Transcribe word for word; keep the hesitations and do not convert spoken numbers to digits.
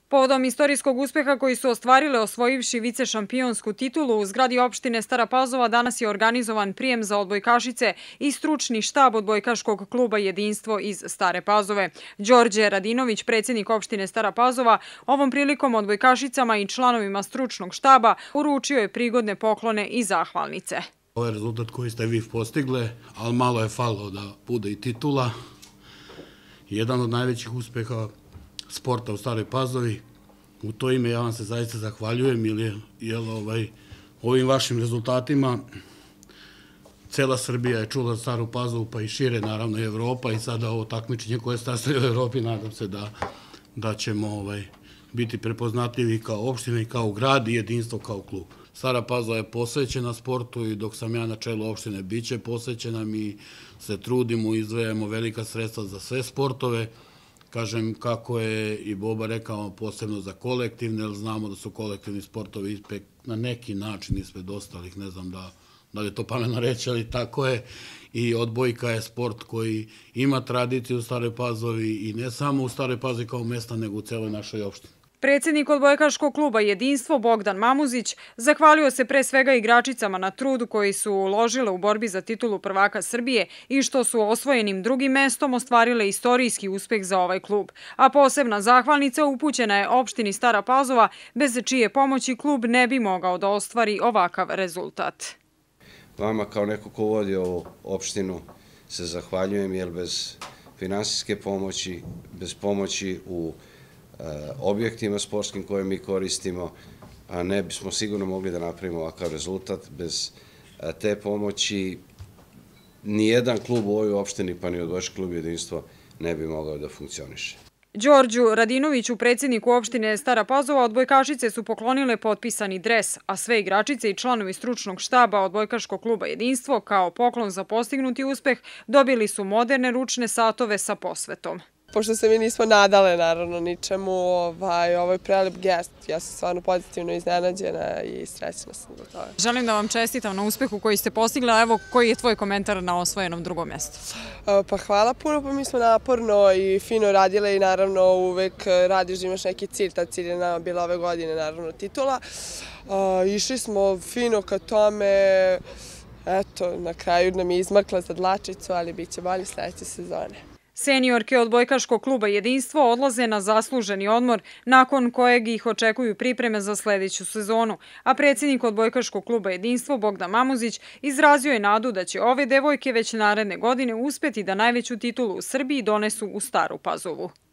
Povodom istorijskog uspeha koji su ostvarile osvojivši vice šampionsku titulu, u zgradi opštine Stara Pazova danas je organizovan prijem za odbojkašice i stručni štab odbojkaškog kluba Jedinstvo iz Stare Pazove. Đorđe Radinović, predsjednik opštine Stara Pazova, ovom prilikom odbojkašicama i članovima stručnog štaba uručio je prigodne poklone i zahvalnice. Ovo je rezultat koji ste vi postigle, ali malo je falilo da bude i titula. Jedan od najvećih uspeha sporta u Staroj Pazovi. U to ime ja vam se zaista zahvaljujem, jer ovim vašim rezultatima cela Srbija je čula Staru Pazovu, pa i šire, naravno i Evropa, i sada ovo takmičenje koje startuje u Evropi, nadam se da ćemo biti prepoznatljivi kao opština i kao grad i Jedinstvo kao klub. Stara Pazova je posvećena sportu i dok sam ja na čelu opštine bit će posvećena. Mi se trudimo, izdvajamo velika sredstva za sve sportove. Kažem, kako je i Boba rekao, posebno za kolektivne, jer znamo da su kolektivni sportovi ispek na neki način ispred ostalih, ne znam da li je to pametno reći, ali tako je. I odbojka je sport koji ima tradiciju u Staroj Pazovi i ne samo u Staroj Pazovi kao mesta, nego u celoj našoj opštini. Predsjednik odbojkaškog kluba Jedinstvo Bogdan Mamuzić zahvalio se pre svega igračicama na trudu koji su uložile u borbi za titulu prvaka Srbije i što su osvojenim drugim mestom ostvarile istorijski uspeh za ovaj klub. A posebna zahvalnica upućena je opštini Stara Pazova, bez čije pomoći klub ne bi mogao da ostvari ovakav rezultat. Vama kao neko ko vodi ovu opštinu se zahvaljujem, jer bez finansijske pomoći, bez pomoći u objektima sportskim koje mi koristimo, ne bismo sigurno mogli da napravimo ovakav rezultat. Bez te pomoći nijedan klub u ovoj opštini, pa ni odbojkaški klub Jedinstvo, ne bi mogao da funkcioniše. Đorđu Radinoviću, predsjedniku opštine Stara Pazova, odbojkašice su poklonile potpisani dres, a sve igračice i članovi stručnog štaba odbojkaškog kluba Jedinstvo kao poklon za postignuti uspeh dobili su moderne ručne satove sa posvetom. Pošto se mi nismo nadale, naravno, ničemu, ovo je prelep gest. Ja sam stvarno pozitivno iznenađena i srećna sam za to. Želim da vam čestitam na uspehu koji ste postigli, a evo, koji je tvoj komentar na osvojenom drugom mjestu? Pa hvala puno, pa mi smo naporno i fino radile i naravno uvek radiš da imaš neki cilj, ta cilj je nama bila ove godine, naravno, titula. Išli smo fino ka tome, eto, na kraju nam je izmakla za dlačicu, ali bit će bolje sledeće sezone. Seniorke odbojkaškog kluba Jedinstvo odlaze na zasluženi odmor, nakon kojeg ih očekuju pripreme za sledeću sezonu, a predsjednik odbojkaškog kluba Jedinstvo Bogdan Mamuzić izrazio je nadu da će ove devojke već naredne godine uspeti da najveću titulu u Srbiji donesu u Staru Pazovu.